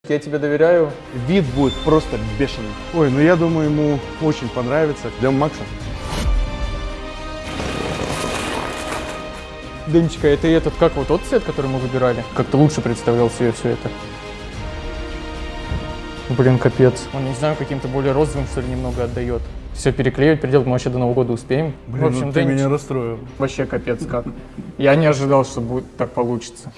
Я тебе доверяю. Вид будет просто бешеный. Ой, ну я думаю, ему очень понравится. Ждем Макса. Денечка, это этот, как вот тот цвет, который мы выбирали? Как-то лучше представлял себе все это. Блин, капец. Он, не знаю, каким-то более розовым, что ли, немного отдает. Все переклеивать, переделать мы вообще до Нового года успеем. Блин, в общем, ну ты меня расстроил. Вообще капец как. Я не ожидал, что будет так получится.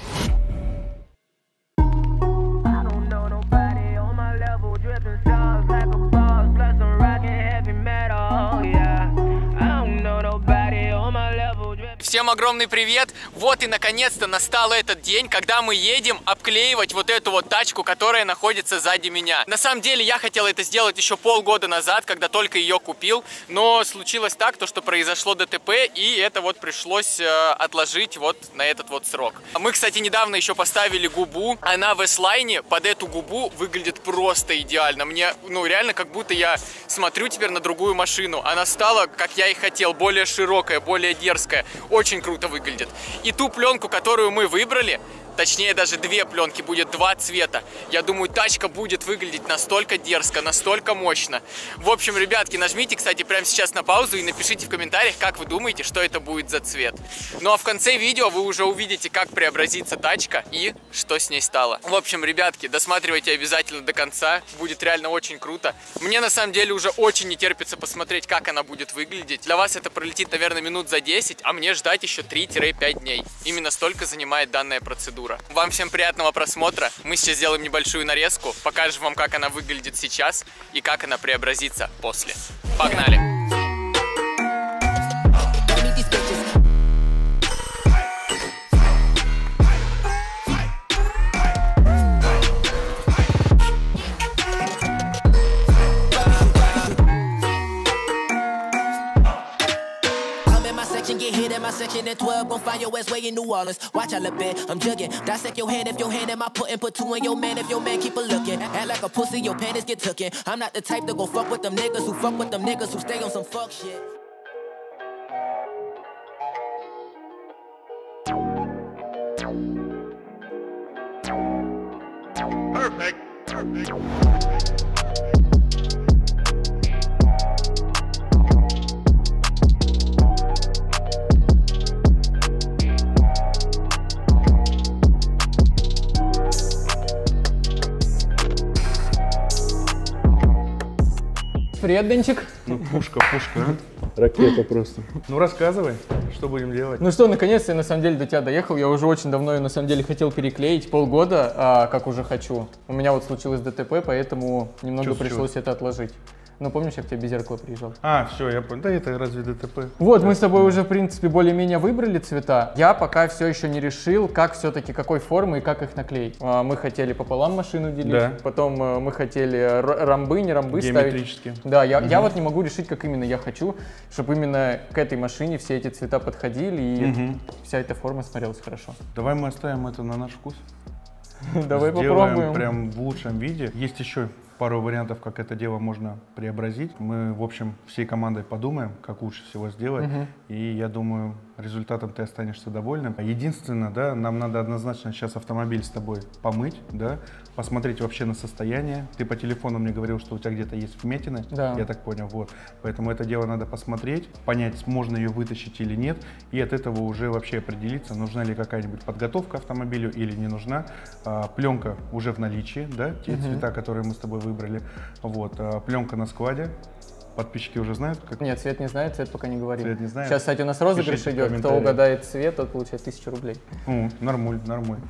Всем огромный привет! Вот и наконец-то настал этот день, когда мы едем обклеивать вот эту вот тачку, которая находится сзади меня. На самом деле я хотел это сделать еще полгода назад, когда только ее купил, но случилось так, что произошло ДТП, и это вот пришлось отложить вот на этот вот срок. Мы, кстати, недавно еще поставили губу, она в S-Line под эту губу выглядит просто идеально. Мне, ну, реально, как будто я смотрю теперь на другую машину. Она стала, как я и хотел, более широкая, более дерзкая. Очень круто выглядит. И ту пленку, которую мы выбрали, точнее даже две пленки, будет два цвета. Я думаю, тачка будет выглядеть настолько дерзко, настолько мощно. В общем, ребятки, нажмите, кстати, прямо сейчас на паузу и напишите в комментариях, как вы думаете, что это будет за цвет. Ну а в конце видео вы уже увидите, как преобразится тачка и что с ней стало. В общем, ребятки, досматривайте обязательно до конца. Будет реально очень круто. Мне на самом деле уже очень не терпится посмотреть, как она будет выглядеть. Для вас это пролетит, наверное, минут за 10, а мне ждать еще 3-5 дней. Именно столько занимает данная процедура. Вам всем приятного просмотра. Мы сейчас сделаем небольшую нарезку, покажем вам, как она выглядит сейчас и как она преобразится после. Погнали! Get hit in my section at 12, gon' find your ass way in New Orleans. Watch I look bad, I'm jugging. Dissect your hand if your hand in my put two in your man if your man keep a looking. Act like a pussy, your panties get tookin'. I'm not the type to go fuck with them niggas who fuck with them niggas who stay on some fuck shit. Perfect. Привет, Денчик. Ну, пушка, а? Ракета просто. Ну, рассказывай, что будем делать. Ну что, наконец-то я на самом деле до тебя доехал. Я уже очень давно ее на самом деле хотел переклеить, полгода, как уже хочу. У меня вот случилось ДТП, поэтому немного пришлось это отложить. Ну, помнишь, я к тебе без зеркала приезжал? А, все, я понял. Да это разве ДТП? Вот, мы с тобой уже, в принципе, более-менее выбрали цвета. Я пока все еще не решил, как все-таки, какой формы и как их наклеить. Мы хотели пополам машину делить, да. Потом мы хотели ромбы, не ромбы ставить. Геометрические. Да, я вот не могу решить, как именно я хочу, чтобы именно к этой машине все эти цвета подходили и вся эта форма смотрелась хорошо. Давай мы оставим это на наш вкус. Давай попробуем. Сделаем прям в лучшем виде. Есть еще пару вариантов, как это дело можно преобразить. Мы, в общем, всей командой подумаем, как лучше всего сделать. И я думаю, результатом ты останешься довольным. Единственное, да, нам надо однозначно сейчас автомобиль с тобой помыть, да, посмотреть вообще на состояние. Ты по телефону мне говорил, что у тебя где-то есть вмятины, да. Я так понял, вот. Поэтому это дело надо посмотреть, понять, можно ее вытащить или нет, и от этого уже вообще определиться, нужна ли какая-нибудь подготовка автомобилю или не нужна. Пленка уже в наличии, да, те цвета, которые мы с тобой выбрали. Вот, пленка на складе. Подписчики уже знают? Как... Нет, цвет не знает, цвет пока не говорит. Цвет не знает. Сейчас, кстати, у нас розыгрыш идет. Кто угадает цвет, тот получает 1000 рублей. Нормуль.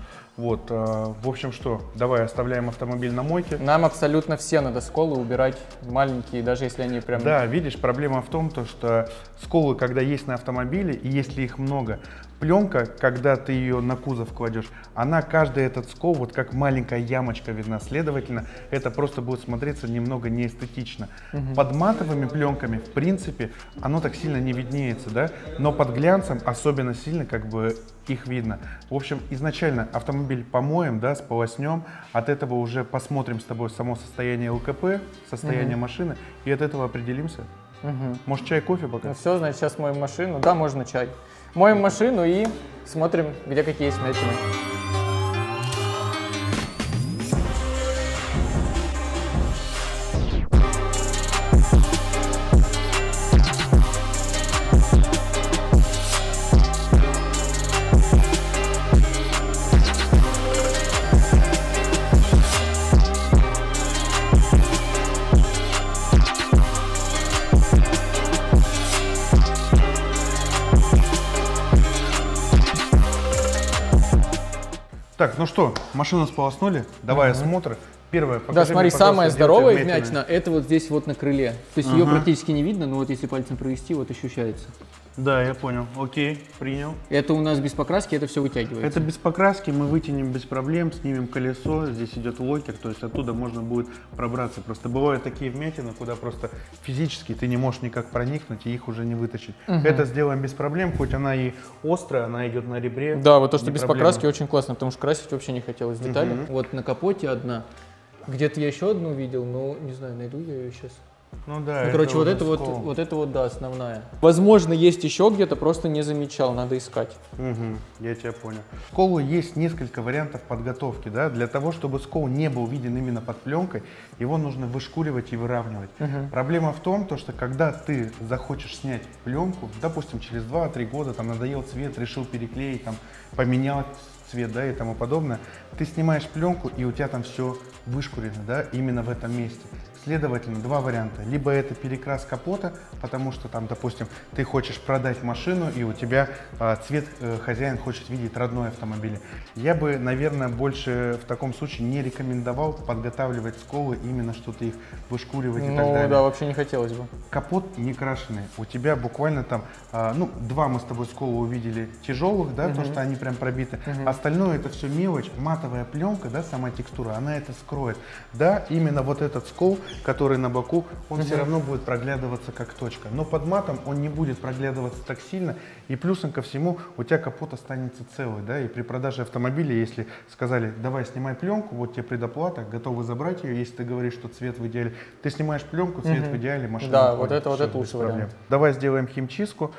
Вот, в общем, что, давай оставляем автомобиль на мойке. Нам абсолютно все надо сколы убирать, маленькие, даже если они прям... Да, видишь, проблема в том, что сколы, когда есть на автомобиле, и если их много, пленка, когда ты ее на кузов кладешь, она, каждый этот скол, вот как маленькая ямочка видна, следовательно, это просто будет смотреться немного неэстетично. Под матовыми пленками, в принципе, оно так сильно не виднеется, да, но под глянцем особенно сильно как бы их видно. В общем, изначально автомобиль помоем, да, сполоснем, от этого уже посмотрим с тобой само состояние ЛКП, состояние машины, и от этого определимся. Может, чай, кофе пока? Ну все, значит, сейчас моем машину. Да, можно чай. Моем машину и смотрим, где какие есть вмятины. ну что, машину сполоснули, давай осмотр. Первое, покажи Да, смотри, мне, самая здоровая вмятины. вмятина, это вот здесь вот на крыле. То есть ее практически не видно, но вот если пальцем провести, вот ощущается. Да, я понял. Окей, принял. Это у нас без покраски, это все вытягивается. Это без покраски, мы вытянем без проблем, снимем колесо, здесь идет локер, то есть оттуда можно будет пробраться. Просто бывают такие вмятины, куда просто физически ты не можешь никак проникнуть и их уже не вытащить. Это сделаем без проблем, хоть она и острая, она идет на ребре. Да, вот то, что без проблема. покраски, очень классно, потому что красить вообще не хотелось детали. Вот на капоте одна. Где-то я еще одну видел, но не знаю, найду я ее сейчас. Ну да. Ну, короче, вот это вот, да, основная. Возможно, есть еще где-то, просто не замечал, надо искать. Я тебя понял. Сколу есть несколько вариантов подготовки, да, для того, чтобы скол не был виден именно под пленкой, его нужно вышкуривать и выравнивать. Проблема в том, что когда ты захочешь снять пленку, допустим, через 2-3 года, там надоел цвет, решил переклеить, там, поменять цвет, да, и тому подобное, ты снимаешь пленку, и у тебя там все вышкурено, да, именно в этом месте. Следовательно, два варианта. Либо это перекрас капота, потому что там, допустим, ты хочешь продать машину, и у тебя цвет хозяин хочет видеть родной автомобиль. Я бы, наверное, больше в таком случае не рекомендовал подготавливать сколы, именно что-то их вышкуривать и так далее. Ну да, вообще не хотелось бы. Капот не крашеный. У тебя буквально там, ну, два мы с тобой скола увидели тяжелых, да, то, что они прям пробиты. Остальное это все мелочь, матовая пленка, да, сама текстура, она это скроет. Да, именно вот этот скол, который на боку, он все равно будет проглядываться как точка. Но под матом он не будет проглядываться так сильно. И плюсом ко всему, у тебя капот останется целый, да, и при продаже автомобиля, если сказали, давай снимай пленку, вот тебе предоплата, готовы забрать ее, если ты говоришь, что цвет в идеале, ты снимаешь пленку, цвет в идеале, машина Да, уходит, вот это лучший вариант. Давай сделаем химчистку.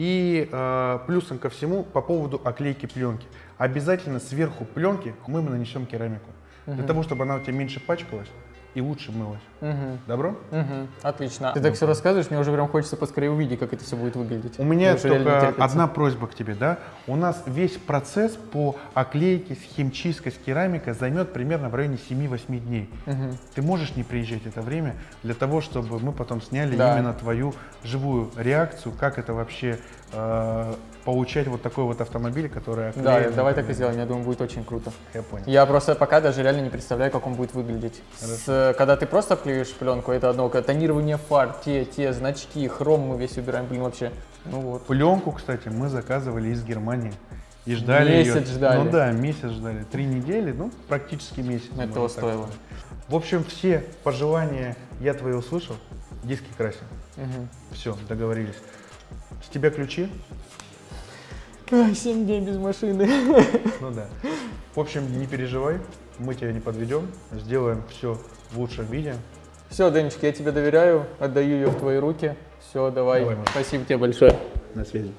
И плюсом ко всему, по поводу оклейки пленки. Обязательно сверху пленки мы нанесем керамику. Для того, чтобы она у тебя меньше пачкалась и лучше мылась. Добро? Отлично. Ты так все рассказываешь, мне уже прям хочется поскорее увидеть, как это все будет выглядеть. У меня только одна просьба к тебе, да? У нас весь процесс по оклейке с химчисткой, с керамикой займет примерно в районе 7-8 дней. Ты можешь не приезжать это время для того, чтобы мы потом сняли именно твою живую реакцию, как это вообще получать вот такой вот автомобиль, который оклеен. Да, давай так и сделаем, я думаю, будет очень круто. Я понял. Я просто пока даже реально не представляю, как он будет выглядеть. Когда ты просто обклеиваешь пленку, это одно, тонирование фар, те значки, хром мы весь убираем, блин, вообще. Ну вот. Пленку, кстати, мы заказывали из Германии. И ждали месяц ее. ждали. Ну да, месяц ждали. 3 недели, ну практически месяц. Этого стоило. В общем, все пожелания я твои услышал. Диски красим. Все, договорились. С тебя ключи? 7 дней без машины. Ну да. В общем, не переживай, мы тебя не подведем. Сделаем все в лучшем виде. Все, Денечка, я тебе доверяю, отдаю ее в твои руки. Все, давай. Давай, спасибо тебе большое. На связи.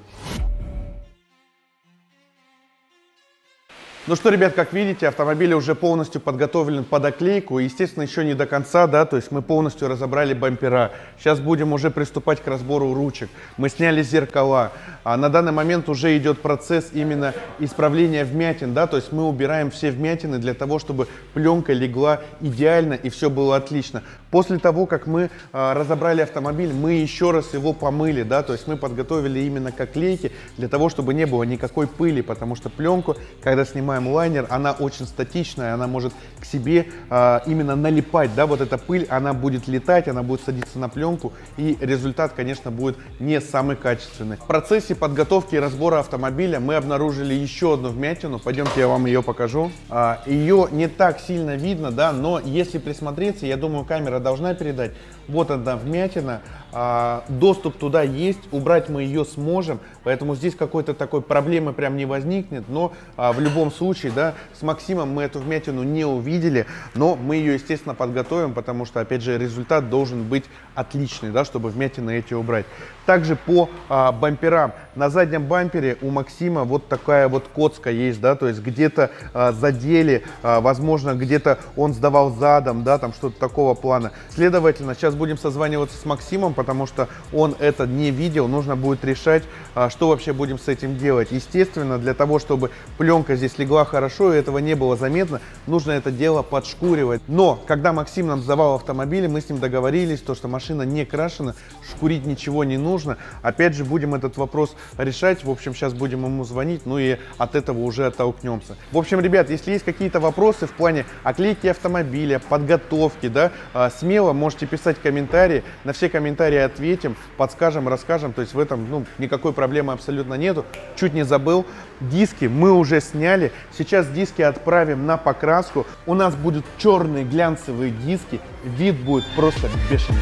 Ну что, ребят, как видите, автомобиль уже полностью подготовлен под оклейку. Естественно, еще не до конца, да, то есть мы полностью разобрали бампера. Сейчас будем уже приступать к разбору ручек. Мы сняли зеркала. На данный момент уже идет процесс именно исправления вмятин, да, то есть мы убираем все вмятины для того, чтобы пленка легла идеально и все было отлично. После того, как мы разобрали автомобиль, мы еще раз его помыли, да, то есть мы подготовили именно к оклейке для того, чтобы не было никакой пыли, потому что пленку, когда снимаем лайнер, она очень статичная, она может к себе именно налипать, да, вот эта пыль, она будет летать, она будет садиться на пленку, и результат, конечно, будет не самый качественный. В процессе подготовки и разбора автомобиля мы обнаружили еще одну вмятину, пойдемте я вам ее покажу. Ее не так сильно видно, да, но если присмотреться, я думаю, камера должна передать. Вот одна вмятина, доступ туда есть, убрать мы ее сможем, поэтому здесь какой-то такой проблемы прям не возникнет, но в любом случае, да, с Максимом мы эту вмятину не увидели, но мы ее, естественно, подготовим, потому что, опять же, результат должен быть отличный, да, чтобы вмятины эти убрать. Также по бамперам. На заднем бампере у Максима вот такая вот коцка есть, да, то есть где-то задели, возможно, где-то он сдавал задом, да, там что-то такого плана. Следовательно, сейчас будем созваниваться с Максимом, потому что он это не видел, нужно будет решать, что вообще будем с этим делать. Естественно, для того, чтобы пленка здесь легла хорошо и этого не было заметно, нужно это дело подшкуривать. Но, когда Максим нам сдавал автомобиль, мы с ним договорились, что машина не крашена, шкурить ничего не нужно. Опять же, будем этот вопрос решать. В общем, сейчас будем ему звонить, ну и от этого уже оттолкнемся. В общем, ребят, если есть какие-то вопросы в плане оклейки автомобиля, подготовки, да, смело можете писать комментарии. На все комментарии ответим, подскажем, расскажем. То есть в этом, никакой проблемы абсолютно нету. Чуть не забыл, диски мы уже сняли. Сейчас диски отправим на покраску. У нас будут черные глянцевые диски. Вид будет просто бешеный.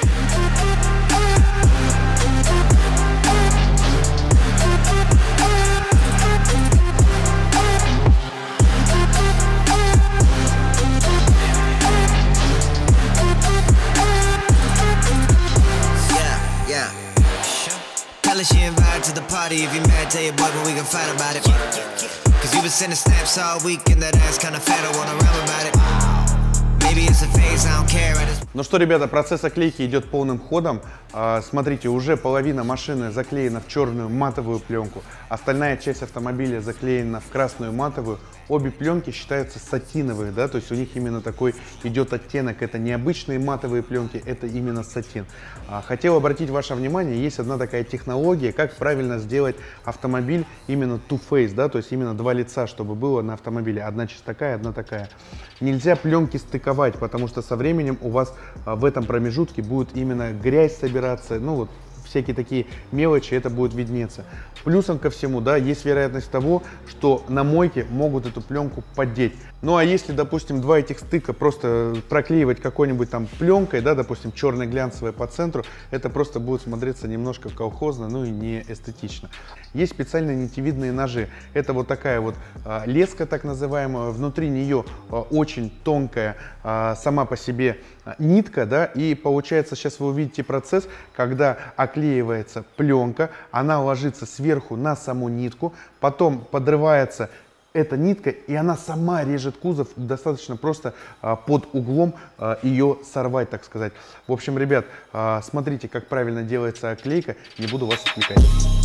She invited to the party. If you mad, tell your boy, but we can fight about it. Cause you been sending snaps all week and that ass kinda fat, I wanna rap about it. Maybe it's a phase, I don't care. Ну что, ребята, процесс оклейки идет полным ходом. Смотрите, уже половина машины заклеена в черную матовую пленку. Остальная часть автомобиля заклеена в красную матовую. Обе пленки считаются сатиновые, да, то есть у них именно такой идет оттенок. Это не обычные матовые пленки, это именно сатин. Хотел обратить ваше внимание, есть одна такая технология, как правильно сделать автомобиль именно two-face, да, то есть именно два лица, чтобы было на автомобиле. Одна часть такая, одна такая. Нельзя пленки стыковать, потому что со временем у вас в этом промежутке будет именно грязь собираться, всякие такие мелочи, это будет виднеться. Плюсом ко всему, да, есть вероятность того, что на мойке могут эту пленку поддеть. Ну а если, допустим, два этих стыка просто проклеивать какой-нибудь там пленкой, да, допустим, черной глянцевой по центру, это просто будет смотреться немножко колхозно, и не эстетично. Есть специальные нитевидные ножи. Это вот такая вот леска, так называемая, внутри нее очень тонкая сама по себе нитка, да, и получается, сейчас вы увидите процесс, когда оклеивается пленка, она ложится сверху на саму нитку, потом подрывается эта нитка, и она сама режет кузов, достаточно просто под углом ее сорвать, так сказать. В общем, ребят, смотрите, как правильно делается оклейка, не буду вас отвлекать.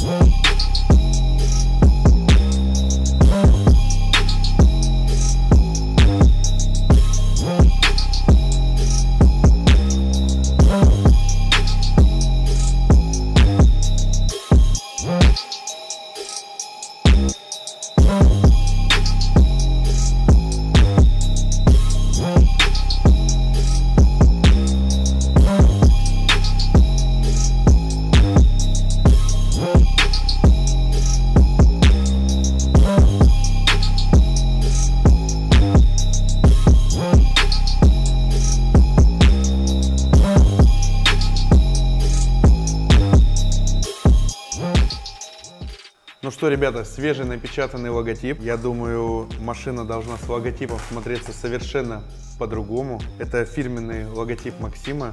Ну что, ребята, свежий напечатанный логотип. Я думаю, машина должна с логотипом смотреться совершенно по-другому. Это фирменный логотип Максима.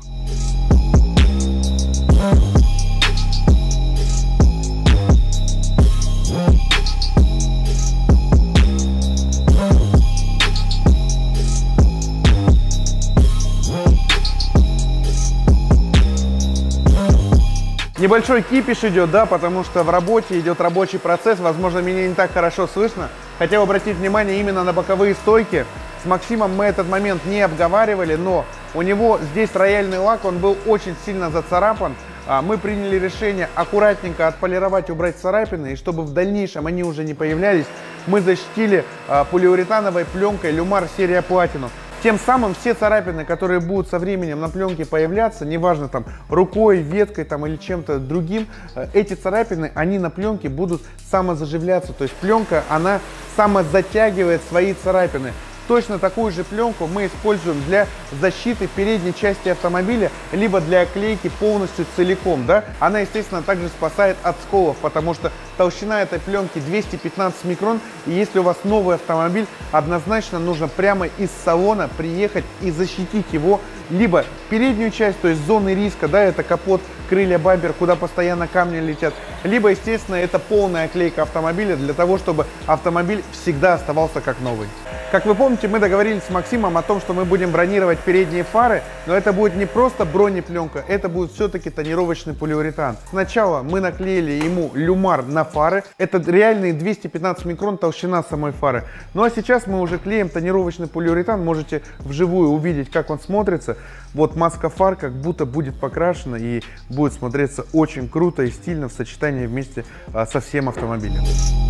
Небольшой кипиш идет, да, потому что в работе идет рабочий процесс. Возможно, меня не так хорошо слышно. Хотел обратить внимание именно на боковые стойки. С Максимом мы этот момент не обговаривали, но у него здесь рояльный лак, он был очень сильно зацарапан. Мы приняли решение аккуратненько отполировать, убрать царапины, и чтобы в дальнейшем они уже не появлялись, мы защитили полиуретановой пленкой Люмар серия Platinum. Тем самым все царапины, которые будут со временем на пленке появляться, неважно там рукой, веткой там, или чем-то другим, эти царапины, они на пленке будут самозаживляться. То есть пленка, она самозатягивает свои царапины. Точно такую же пленку мы используем для защиты передней части автомобиля, либо для оклейки полностью целиком. Да? Она, естественно, также спасает от сколов, потому что Толщина этой пленки 215 микрон. И если у вас новый автомобиль, однозначно нужно прямо из салона приехать и защитить его. Либо переднюю часть, то есть зоны риска, да, это капот, крылья, бампер, куда постоянно камни летят. Либо, естественно, это полная оклейка автомобиля для того, чтобы автомобиль всегда оставался как новый. Как вы помните, мы договорились с Максимом о том, что мы будем бронировать передние фары, но это будет не просто бронепленка, это будет все-таки тонировочный полиуретан. Сначала мы наклеили ему люмар на фары, это реальные 215 микрон толщина самой фары. Ну а сейчас мы уже клеим тонировочный полиуретан, можете вживую увидеть, как он смотрится. Вот маска фар как будто будет покрашена и будет смотреться очень круто и стильно в сочетании вместе со всем автомобилем.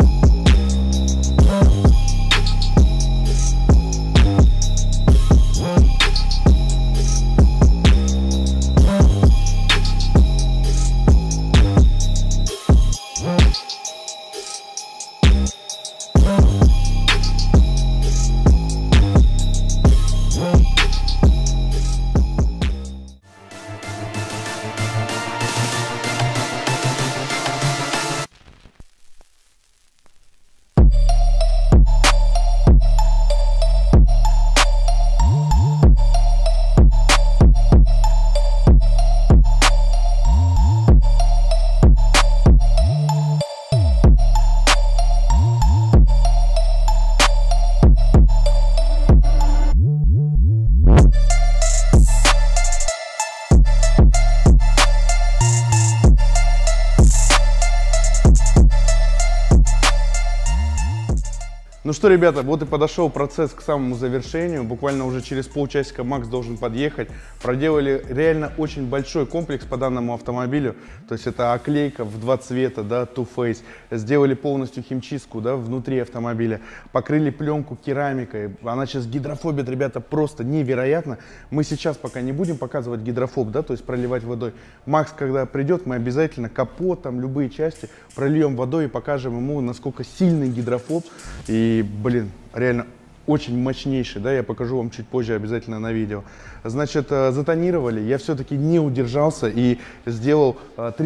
Ну что, ребята, вот и подошел процесс к самому завершению. Буквально уже через полчасика Макс должен подъехать. Проделали реально очень большой комплекс по данному автомобилю. То есть это оклейка в 2 цвета, да, Two Face. Сделали полностью химчистку, да, внутри автомобиля. Покрыли пленку керамикой. Она сейчас гидрофобит, ребята, просто невероятно. Мы сейчас пока не будем показывать гидрофоб, да, то есть проливать водой. Макс, когда придет, мы обязательно капот, там любые части прольем водой и покажем ему, насколько сильный гидрофоб. И, блин, реально очень мощнейший, да, я покажу вам чуть позже обязательно на видео. Значит, затонировали, я все-таки не удержался и сделал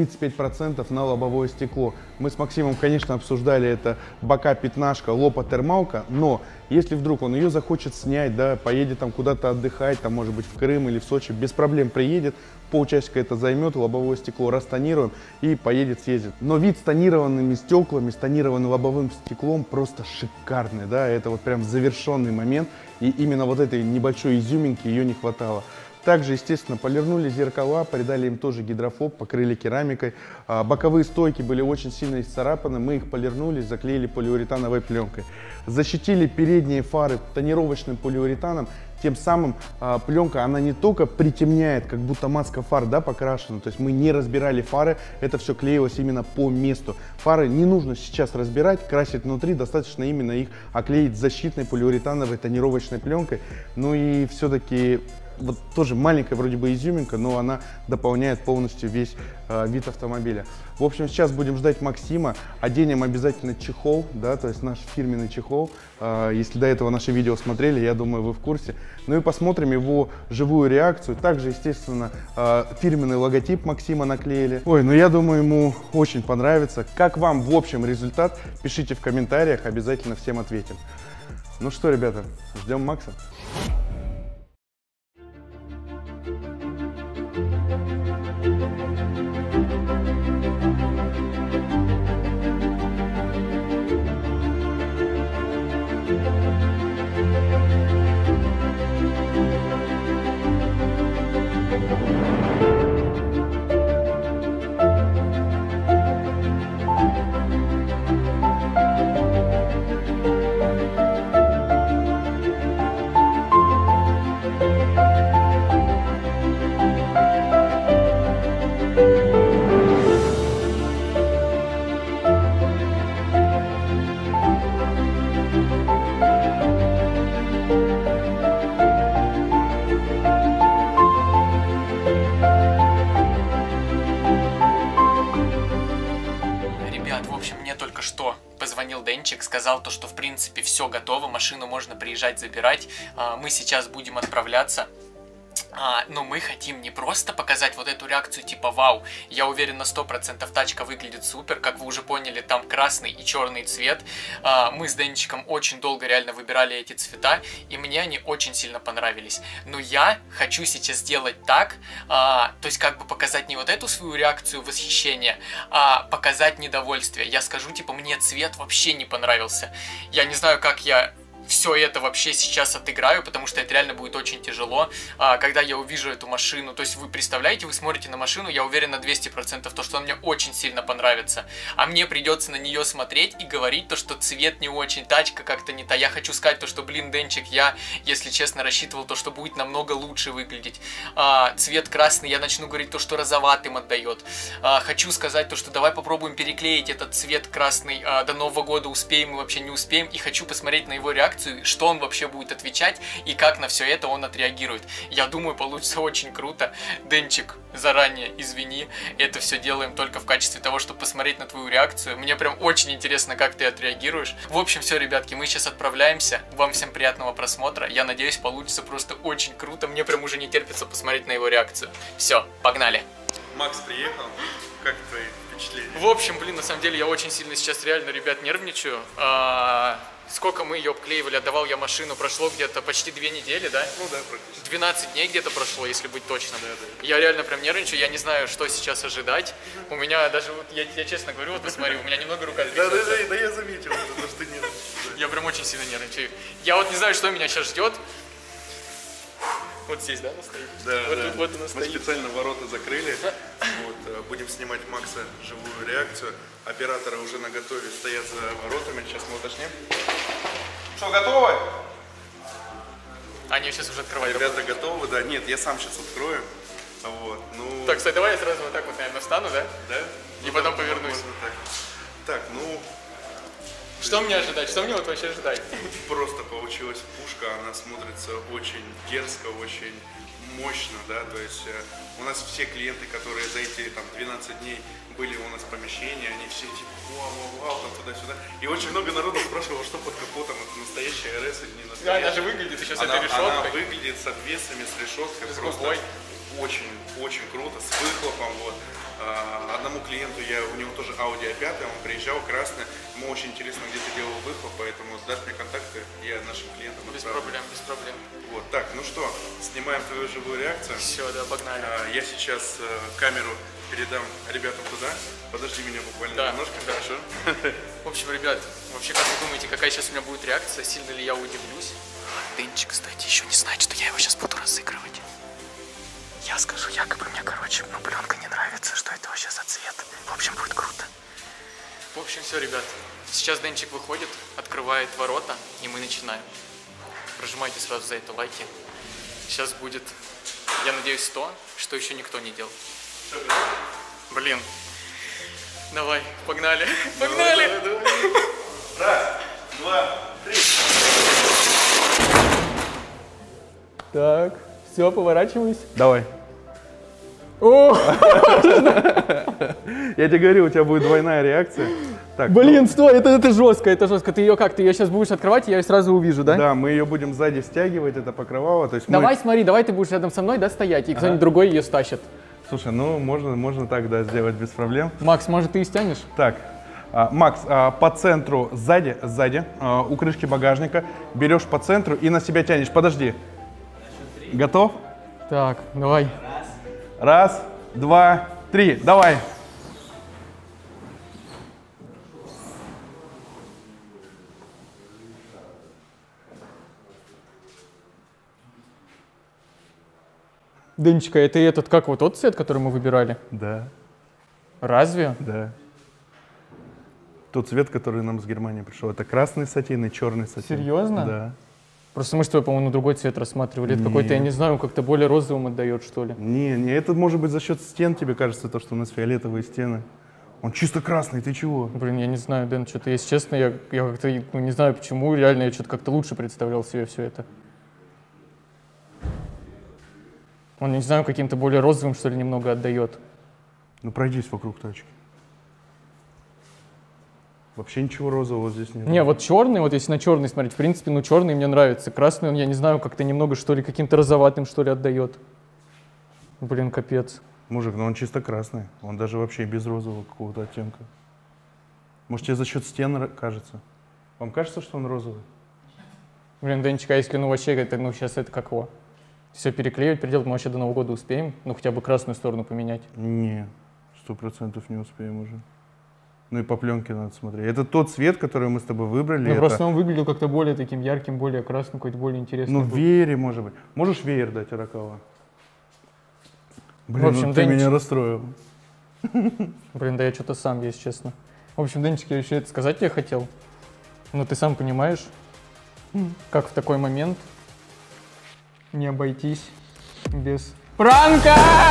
35% на лобовое стекло. Мы с Максимом, конечно, обсуждали это бока пятнашка, лопа термалка, но если вдруг он ее захочет снять, да, поедет там куда-то отдыхать, там, может быть, в Крым или в Сочи, без проблем приедет, полчасика это займет, лобовое стекло растонируем и поедет, съездит. Но вид с тонированными стеклами, с тонированным лобовым стеклом просто шикарный, да, это вот прям завершенный момент, и именно вот этой небольшой изюминки ее не хватало. Также, естественно, полирнули зеркала, придали им тоже гидрофоб, покрыли керамикой. Боковые стойки были очень сильно исцарапаны, мы их полирнули, заклеили полиуретановой пленкой. Защитили передние фары тонировочным полиуретаном, тем самым пленка, она не только притемняет, как будто маска фар, да, покрашена, то есть мы не разбирали фары, это все клеилось именно по месту. Фары не нужно сейчас разбирать, красить внутри, достаточно именно их оклеить защитной полиуретановой тонировочной пленкой. Ну и все-таки вот тоже маленькая вроде бы изюминка, но она дополняет полностью весь вид автомобиля. В общем, сейчас будем ждать Максима, оденем обязательно чехол, да, то есть наш фирменный чехол. Если до этого наши видео смотрели, я думаю, вы в курсе. Ну и посмотрим его живую реакцию. Также, естественно, фирменный логотип Максима наклеили. Ой, ну я думаю, ему очень понравится. Как вам в общем результат? Пишите в комментариях, обязательно всем ответим. Ну что, ребята, ждем Макса. Сказал то, что в принципе все готово, машину можно приезжать забирать. Мы сейчас будем отправляться. Но мы хотим не просто показать вот эту реакцию типа вау, я уверен на 100% тачка выглядит супер, как вы уже поняли, там красный и черный цвет. Мы с Денчиком очень долго реально выбирали эти цвета, и мне они очень сильно понравились. Но я хочу сейчас сделать так, то есть как бы показать не вот эту свою реакцию восхищения, а показать недовольствие. Я скажу типа мне цвет вообще не понравился. Я не знаю, как я все это вообще сейчас отыграю, потому что это реально будет очень тяжело, когда я увижу эту машину. То есть вы представляете, вы смотрите на машину, я уверен на 200%, то, что она мне очень сильно понравится. А мне придется на нее смотреть и говорить то, что цвет не очень, тачка как-то не та. Я хочу сказать то, что, блин, Денчик, я, если честно, рассчитывал то, что будет намного лучше выглядеть. Цвет красный, я начну говорить то, что розоватым отдает. Хочу сказать то, что давай попробуем переклеить этот цвет красный до Нового года, успеем мы вообще не успеем. И хочу посмотреть на его реакцию, что он вообще будет отвечать и как на все это он отреагирует. Я думаю, получится очень круто. Денчик, заранее извини, это все делаем только в качестве того, чтобы посмотреть на твою реакцию. Мне прям очень интересно, как ты отреагируешь. В общем, все, ребятки, мы сейчас отправляемся. Вам всем приятного просмотра. Я надеюсь, получится просто очень круто. Мне прям уже не терпится посмотреть на его реакцию. Все, погнали. Макс приехал. Как твои впечатления? В общем, блин, на самом деле я очень сильно сейчас реально, ребят, нервничаю. Сколько мы ее обклеивали, отдавал я машину, прошло где-то почти 2 недели, да? Ну да, практически. 12 дней где-то прошло, если быть точным. Да. Я реально прям нервничаю, я не знаю, что сейчас ожидать. У меня даже, вот, я честно говорю, вот посмотри, у меня немного рука двигается. Да, я заметил, потому что ты нервничаешь. Я прям очень сильно нервничаю. Я вот не знаю, что меня сейчас ждет. Вот здесь, да, она стоит? Да, вот да. Тут, вот она стоит. Мы специально ворота закрыли. Вот, будем снимать Макса живую реакцию. Операторы уже наготове стоят за воротами. Сейчас мы уточним. Что, готовы? Они сейчас уже открывают. Ребята готовы, да. Нет, я сам сейчас открою. Вот, ну... Так, кстати, давай я сразу вот так вот, наверное, встану, да? Да? И потом повернусь. Так. Так, ну... Что мне ожидать? Что мне вот вообще ждать? Просто получилась пушка, она смотрится очень дерзко, очень мощно, да, то есть у нас все клиенты, которые за эти там 12 дней были у нас в помещении, они все типа вау, там туда-сюда, и очень много народу спрашивало, что под капотом, это настоящая РС или не настоящая. Да, она же выглядит еще с этой решеткой. Она выглядит с обвесами, с решеткой, с просто губой. очень круто, с выхлопом, вот. Одному клиенту, у него тоже Audi A5, он приезжал красный, ему очень интересно, где ты делал выхлоп, поэтому дашь мне контакты, я нашим клиентам отправлю. Без проблем. Вот, так, ну что, снимаем твою живую реакцию. Все, да, погнали. Я сейчас камеру передам ребятам туда, подожди меня буквально немножко. Хорошо. В общем, ребят, вообще, как вы думаете, какая сейчас у меня будет реакция, сильно ли я удивлюсь? Денчик, кстати, еще не знает, что я его сейчас буду разыгрывать. Я скажу якобы мне, короче, пленка не нравится, что это вообще за цвет. В общем, будет круто. В общем, все, ребят. Сейчас Денчик выходит, открывает ворота, и мы начинаем. Прожимайте сразу за это лайки. Сейчас будет, я надеюсь, то, что еще никто не делал. Блин. Давай, погнали. Погнали! Раз, два, три. Так, все, поворачивайся. Давай. О! Я тебе говорю, у тебя будет двойная реакция. Так, Блин, стой, это жестко, это жестко. Ты ее как? Ты ее сейчас будешь открывать, и я ее сразу увижу, да? Да, мы ее будем сзади стягивать, это покрывало. То есть давай, смотри, давай ты будешь рядом со мной, да, стоять, и кто-нибудь другой ее стащит. Слушай, ну можно так, да, сделать без проблем. Макс, может, ты и стянешь? Так, Макс, по центру сзади, у крышки багажника, берешь по центру и на себя тянешь. Подожди. Готов? Так, давай. Раз, два, три. Давай. Денечка, это этот, как вот тот цвет, который мы выбирали? Да. Разве? Да. Тот цвет, который нам с Германии пришел, это красный сатин и черный сатин. Серьезно? Да. Просто мы с тобой, по-моему, другой цвет рассматривали. Это какой-то, я не знаю, он как-то более розовым отдает, что ли. Не, это может быть за счет стен, тебе кажется, то, что у нас фиолетовые стены. Он чисто красный, ты чего? Блин, я не знаю, Дэн, что-то, если честно, я как-то не знаю почему, реально я что-то как-то лучше представлял себе все это. Он, не знаю, каким-то более розовым, что ли, немного отдает. Ну, пройдись вокруг тачки. Вообще ничего розового здесь нет. Не, вот черный, вот если на черный смотреть, в принципе, ну черный мне нравится. Красный он, я не знаю, как-то немного, что ли, каким-то розоватым, что ли, отдает. Блин, капец. Мужик, ну он чисто красный. Он даже вообще без розового какого-то оттенка. Может, тебе за счет стен кажется? Вам кажется, что он розовый? Блин, Денчик, а если, ну вообще, это, ну сейчас это как его? Все переклеивать, переделать, мы вообще до Нового года успеем? Ну хотя бы красную сторону поменять. Не, 100% не успеем уже. Ну и по пленке надо смотреть. Это тот цвет, который мы с тобой выбрали. Ну это... просто он выглядел как-то более таким ярким, более красным, какой-то более интересный. Ну был. веере, может быть. Можешь веер дать, Аракава? Блин, В общем, ну ты Денчик... меня расстроил. Блин, да я что-то сам, если честно. В общем, Денчик, я еще это сказать тебе хотел. Но ты сам понимаешь, как в такой момент не обойтись без пранка!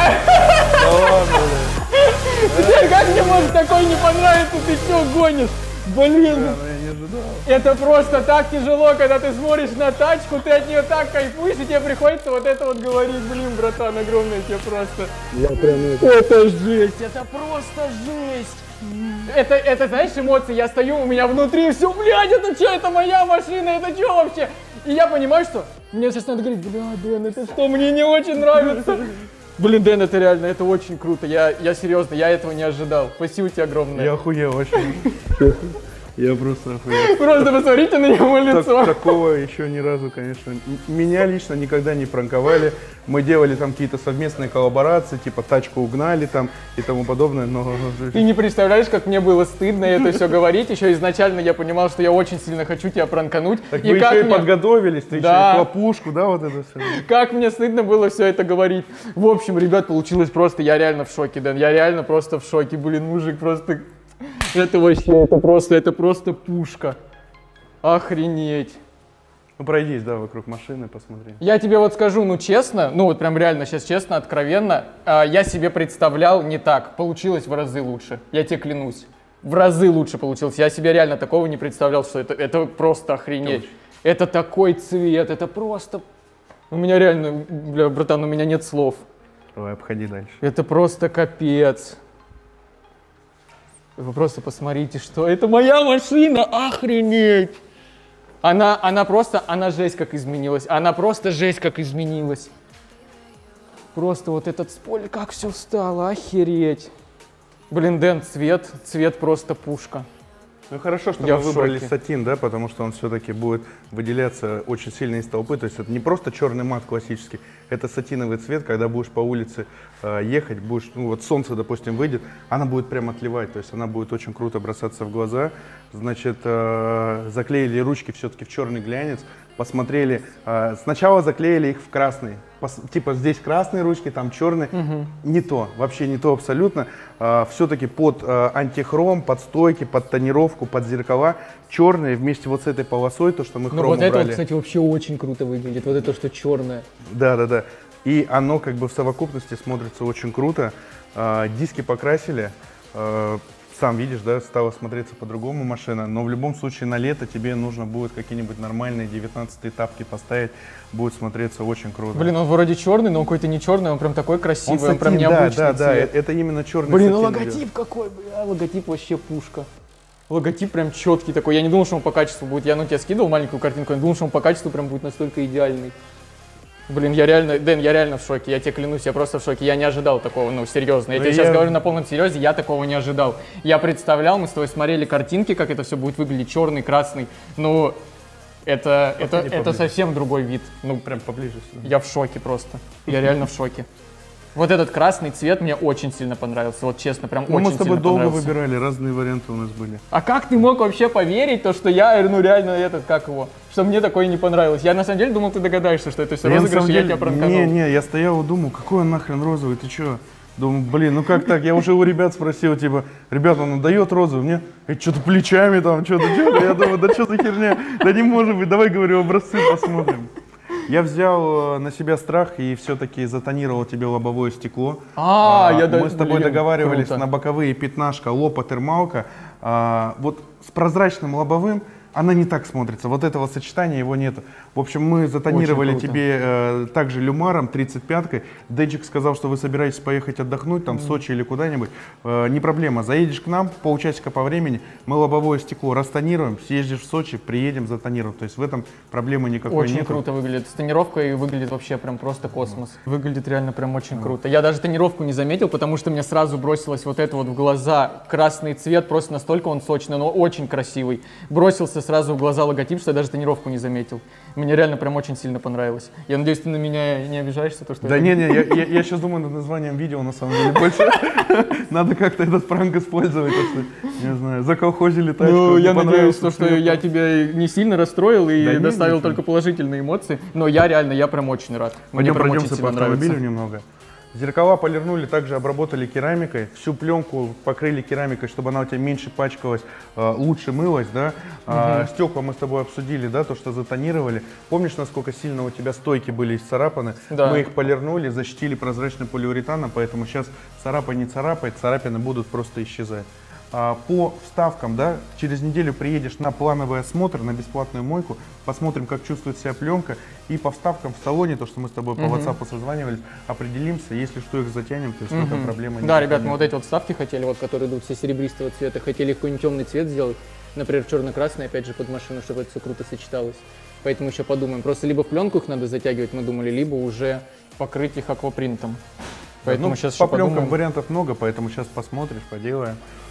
Как мне может такой не понравиться? Ты что гонишь? Блин, Я не ожидал. это просто так тяжело, когда ты смотришь на тачку, ты от нее так кайфуешь, и тебе приходится вот это вот говорить. Блин, братан, огромное тебе просто. Это жесть, это просто жесть. Это, знаешь, эмоции, я стою, у меня внутри все, блядь, это что, это моя машина, это что вообще? И я понимаю, что мне сейчас надо говорить, бля, Дэн, это что, мне не очень нравится. Блин, Дэн, это реально, это очень круто, я серьезно, я этого не ожидал. Спасибо тебе огромное. Я охуел вообще. Я просто охуел. Просто посмотрите на его лицо. Такого еще ни разу, конечно. Меня лично никогда не пранковали. Мы делали там какие-то совместные коллаборации, типа тачку угнали там и тому подобное, но... Ты не представляешь, как мне было стыдно это все говорить. Еще изначально я понимал, что я очень сильно хочу тебя пранкануть. Так вы еще и подготовились, ты Да. еще и хлопушку, да, вот это все. Как мне стыдно было все это говорить. В общем, ребят, получилось просто, я реально в шоке, Дэн. Я реально просто в шоке. Блин, мужик, просто... Это вообще, это просто пушка. Охренеть. Ну пройдись, да, вокруг машины, посмотри. Я тебе вот скажу, ну честно, ну вот прям реально сейчас честно, откровенно, я себе представлял не так. Получилось в разы лучше, я тебе клянусь. В разы лучше получилось. Я себе реально такого не представлял, что это просто охренеть. Это такой цвет, это просто... У меня реально, бля, братан, у меня нет слов. Давай, обходи дальше. Это просто капец. Вы просто посмотрите, что это моя машина, охренеть! Она просто, она жесть как изменилась, она просто жесть как изменилась. Просто вот этот спойлер, как все стало, охереть. Блин, Дэн, цвет просто пушка. Ну хорошо, что Я мы в выбрали шоке. сатин, да, потому что он все-таки будет выделяться очень сильно из толпы. То есть это не просто черный мат классический, это сатиновый цвет, когда будешь по улице ехать, будешь, ну вот солнце, допустим, выйдет, она будет прям отливать, то есть она будет очень круто бросаться в глаза. Значит, заклеили ручки все-таки в черный глянец, посмотрели, сначала заклеили их в красный, типа здесь красные ручки, там черные, не то, вообще не то абсолютно. Все-таки под антихром, под стойки, под тонировку, под зеркала черные вместе вот с этой полосой, то, что мы хром Ну вот убрали. это, вот, кстати, вообще очень круто выглядит, вот это, что черное. Да. И оно как бы в совокупности смотрится очень круто. Диски покрасили. Сам видишь, да, стала смотреться по-другому машина, но в любом случае на лето тебе нужно будет какие-нибудь нормальные 19-е тапки поставить, будет смотреться очень круто. Блин, он вроде черный, но он какой-то не черный, он прям такой красивый, он, прям сатин, необычный да, цвет. это именно черный Блин, сатин логотип идет. какой, бля, логотип вообще пушка. Логотип прям четкий такой, я не думал, что он по качеству будет, я тебе скидывал маленькую картинку, я не думал, что он по качеству прям будет настолько идеальный. Блин, я реально, Дэн, я реально в шоке, я тебе клянусь, я просто в шоке, я не ожидал такого, ну, серьезно. Я тебе сейчас говорю на полном серьезе, я такого не ожидал. Я представлял, мы с тобой смотрели картинки, как это все будет выглядеть, черный, красный, ну, это совсем другой вид. Ну, Прям поближе сюда. я в шоке просто, я реально в шоке. Вот этот красный цвет мне очень сильно понравился, вот честно, прям Ну, очень мы с тобой сильно долго понравился. выбирали, разные варианты у нас были. А как ты мог вообще поверить, то, что я, ну реально этот, как его, что мне такое не понравилось? Я на самом деле думал, ты догадаешься, что это все розыгрыш, и я тебя пранканул. Не, я стоял и думал, какой он нахрен розовый, ты чё? Думаю, блин, ну как так? Я уже у ребят спросил, типа, ребята, он дает розовый, мне, что-то плечами там, что-то. Я думаю, да что за херня? Да не может быть, давай, говорю, образцы посмотрим. Я взял на себя страх и все-таки затонировал тебе лобовое стекло. Мы с тобой договаривались на боковые пятнашка, лопа, термалка. Вот с прозрачным лобовым она не так смотрится. Вот этого сочетания его нету. В общем, мы затонировали тебе также люмаром 35-кой. Денчик сказал, что вы собираетесь поехать отдохнуть там в Сочи или куда-нибудь. Не проблема. Заедешь к нам, полчасика по времени, мы лобовое стекло растонируем, съездишь в Сочи, приедем, затонируем. То есть в этом проблемы никакой нет. Очень круто выглядит. С тонировкой выглядит вообще прям просто космос. Выглядит реально прям очень круто. Я даже тонировку не заметил, потому что мне сразу бросилось вот это вот в глаза. Красный цвет, просто настолько он сочный, но очень красивый. Бросился сразу в глаза логотип, что я даже тонировку не заметил. Мне реально прям очень сильно понравилось. Я надеюсь, ты на меня не обижаешься? То, что да я сейчас думаю над названием видео, на самом деле, больше. Надо как-то этот пранк использовать, не знаю, заколхозили тачку. Ну, я надеюсь, что я тебя не сильно расстроил и доставил только положительные эмоции. Но я прям очень рад. Пойдем пройдемся по автомобилю немного. Зеркала полирнули, также обработали керамикой, всю пленку покрыли керамикой, чтобы она у тебя меньше пачкалась, лучше мылась, да. Стекла мы с тобой обсудили, да, то, что затонировали. Помнишь, насколько сильно у тебя стойки были исцарапаны? Да. Мы их полирнули, защитили прозрачным полиуретаном, поэтому сейчас царапа не царапает, царапины будут просто исчезать. По вставкам, да, через неделю приедешь на плановый осмотр, на бесплатную мойку, посмотрим, как чувствует себя пленка, и по вставкам в салоне, то, что мы с тобой по WhatsApp созванивались, определимся, если что, их затянем, то есть в этом проблема нет. Да, ребят, мы вот эти вот вставки хотели, вот, которые идут все серебристого цвета, хотели какой-нибудь темный цвет сделать, например, черно-красный, опять же, под машину, чтобы это все круто сочеталось. Поэтому еще подумаем, просто либо в пленку их надо затягивать, мы думали, либо уже покрыть их аквапринтом. Поэтому сейчас по пленкам вариантов много, поэтому сейчас посмотришь, поделаем.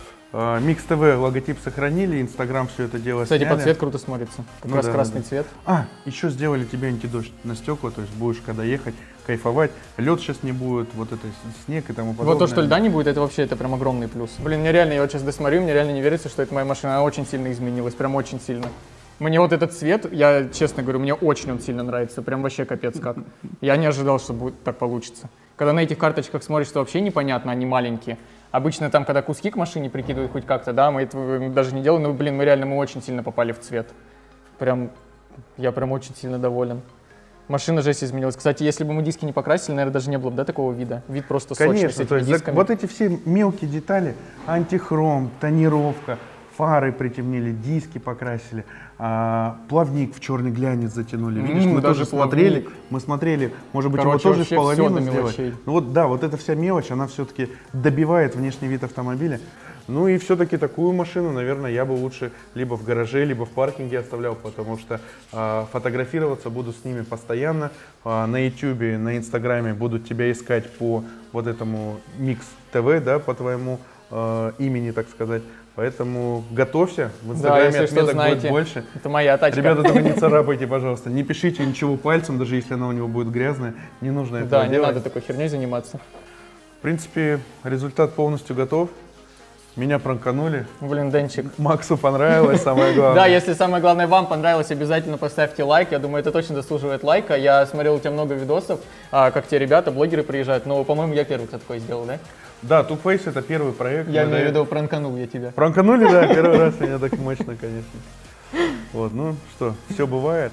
Микс ТВ логотип сохранили, Инстаграм все это дело Кстати, сняли. под цвет круто смотрится, как раз красный цвет. Еще сделали тебе антидождь на стекла, то есть будешь когда ехать, кайфовать. Лед сейчас не будет, вот это снег и тому подобное. Вот то, что льда не будет, это вообще это прям огромный плюс. Блин, мне реально, я вот сейчас досмотрю, мне реально не верится, что это моя машина, она очень сильно изменилась, прям очень сильно. Мне вот этот цвет, я честно говорю, мне очень он сильно нравится, прям вообще капец как. Я не ожидал, что будет так получится. Когда на этих карточках смотришь, что вообще непонятно, они маленькие. Обычно там, когда куски к машине прикидывают хоть как-то, да, мы этого даже не делаем, но, блин, мы очень сильно попали в цвет. Прям, я прям очень сильно доволен. Машина жесть изменилась. Кстати, если бы мы диски не покрасили, наверное, даже не было бы, да, такого вида? Вид просто сочный. Конечно, то есть вот эти все мелкие детали, антихром, тонировка, фары притемнили, диски покрасили, плавник в черный глянец затянули. Видишь, мы тоже смотрели, может быть, его тоже в половину сделать. Ну вот, да, вот эта вся мелочь, она все-таки добивает внешний вид автомобиля. Ну и все-таки такую машину, наверное, я бы лучше либо в гараже, либо в паркинге оставлял, потому что фотографироваться буду с ними постоянно. На YouTube, на Инстаграме будут тебя искать по вот этому Микс ТВ, да, по твоему имени, так сказать. Поэтому готовься, в Инстаграме отметок будет больше. Это моя тачка. Ребята, только не царапайте, пожалуйста. Не пишите ничего пальцем, даже если она у него будет грязная. Не нужно этого делать. Да, не надо такой херней заниматься. В принципе, результат полностью готов. Меня пранканули. Блин, Денчик. Максу понравилось, самое главное. Да, если самое главное вам понравилось, обязательно поставьте лайк. Я думаю, это точно заслуживает лайка. Я смотрел у тебя много видосов, как те ребята, блогеры приезжают. Но, по-моему, я первый, кто такое сделал, да? Да, Two Face — это первый проект. Я имею в виду, пранканул я тебя. Пранканули, да, первый раз меня так мощно, конечно. Вот, ну что, все бывает.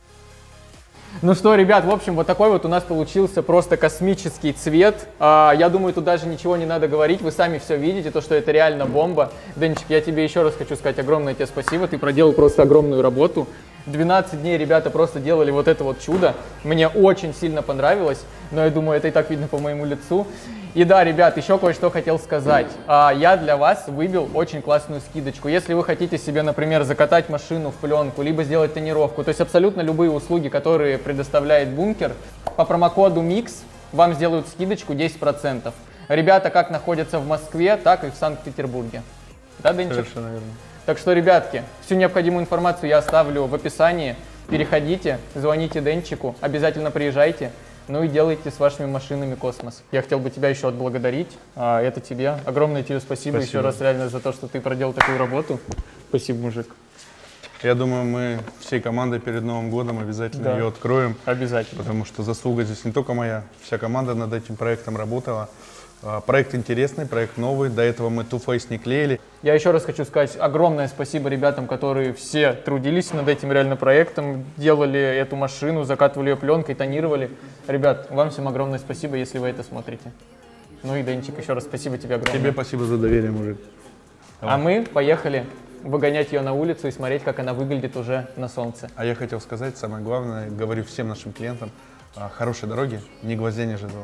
Ну что, ребят, в общем, вот такой вот у нас получился просто космический цвет. Я думаю, тут даже ничего не надо говорить, вы сами все видите, то, что это реально бомба. Денчик, я тебе еще раз хочу сказать огромное тебе спасибо, ты проделал просто огромную работу. 12 дней ребята просто делали вот это вот чудо. Мне очень сильно понравилось, но я думаю, это и так видно по моему лицу. И да, ребят, еще кое-что хотел сказать. Я для вас выбил очень классную скидочку. Если вы хотите себе, например, закатать машину в пленку, либо сделать тонировку, то есть абсолютно любые услуги, которые предоставляет Бункер, по промокоду MIX вам сделают скидочку 10%. Ребята как находятся в Москве, так и в Санкт-Петербурге. Да, Денчик? Совершенно верно. Так что, ребятки, всю необходимую информацию я оставлю в описании. Переходите, звоните Денчику, обязательно приезжайте. Ну и делайте с вашими машинами космос. Я хотел бы тебя еще отблагодарить. Это тебе. Огромное тебе спасибо еще раз реально за то, что ты проделал такую работу. Спасибо, мужик. Я думаю, мы всей командой перед Новым годом обязательно ее откроем. Обязательно. Потому что заслуга здесь не только моя, вся команда над этим проектом работала. Проект интересный, проект новый, до этого мы Two Face не клеили. Я еще раз хочу сказать огромное спасибо ребятам, которые все трудились над этим реально проектом, делали эту машину, закатывали ее пленкой, тонировали. Ребят, вам всем огромное спасибо, если вы это смотрите. Ну и Денчик, еще раз спасибо тебе огромное. Тебе спасибо за доверие, мужик. А мы поехали выгонять ее на улицу и смотреть, как она выглядит уже на солнце. А я хотел сказать, самое главное, говорю всем нашим клиентам, хорошей дороги, ни гвоздя, ни жезла.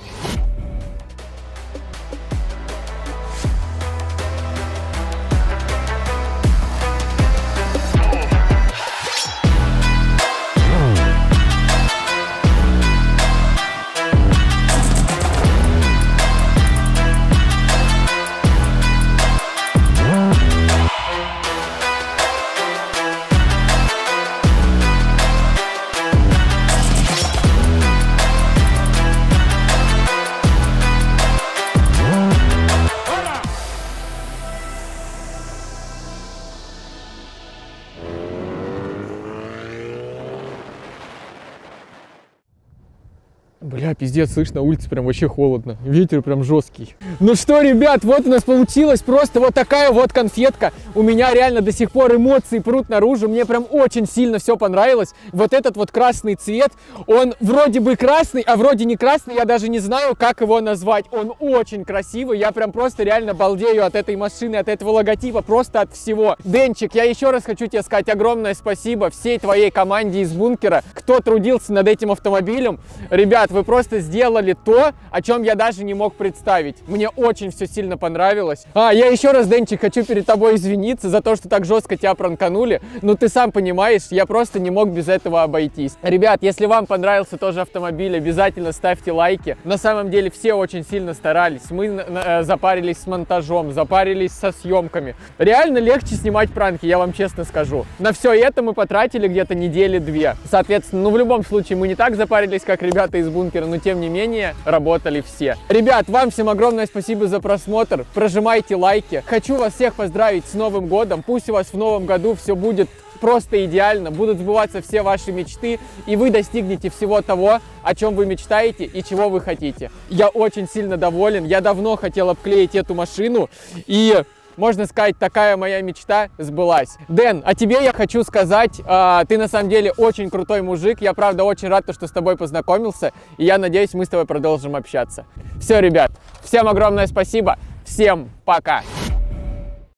Бля, пиздец, слышь, на улице прям вообще холодно. Ветер прям жесткий. Ну что, ребят, вот у нас получилась просто вот такая вот конфетка. У меня реально до сих пор эмоции прут наружу. Мне прям очень сильно все понравилось. Вот этот вот красный цвет, он вроде бы красный, а вроде не красный. Я даже не знаю, как его назвать. Он очень красивый. Я прям просто реально балдею от этой машины, от этого логотипа, просто от всего. Денчик, я еще раз хочу тебе сказать огромное спасибо всей твоей команде из бункера, кто трудился над этим автомобилем. Ребят, вы просто сделали то, о чем я даже не мог представить. Мне очень все сильно понравилось. Я еще раз, Денчик, хочу перед тобой извиниться за то, что так жестко тебя пранканули. Ну, ты сам понимаешь, я просто не мог без этого обойтись. Ребят, если вам понравился тоже автомобиль, обязательно ставьте лайки. На самом деле все очень сильно старались. Мы запарились с монтажом, запарились со съемками. Реально легче снимать пранки, я вам честно скажу. На все это мы потратили где-то недели-две. Соответственно, ну, в любом случае, мы не так запарились, как ребята из бункера, но тем не менее работали все. Ребят, вам всем огромное спасибо за просмотр. Прожимайте лайки. Хочу вас всех поздравить с Новым годом. Пусть у вас в новом году все будет просто идеально, будут сбываться все ваши мечты, и вы достигнете всего того, о чем вы мечтаете и чего вы хотите. Я очень сильно доволен. Я давно хотел обклеить эту машину, и можно сказать, такая моя мечта сбылась. Дэн, а тебе я хочу сказать, ты на самом деле очень крутой мужик. Я, правда, очень рад, что с тобой познакомился. И я надеюсь, мы с тобой продолжим общаться. Все, ребят, всем огромное спасибо. Всем пока.